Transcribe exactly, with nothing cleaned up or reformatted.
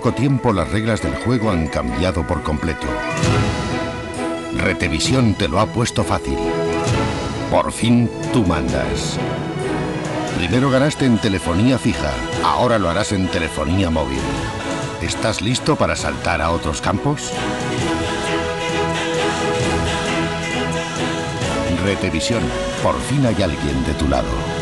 poco tiempo las reglas del juego han cambiado por completo. Retevisión te lo ha puesto fácil. Por fin tú mandas. Primero ganaste en telefonía fija, ahora lo harás en telefonía móvil. ¿Estás listo para saltar a otros campos? Retevisión, por fin hay alguien de tu lado.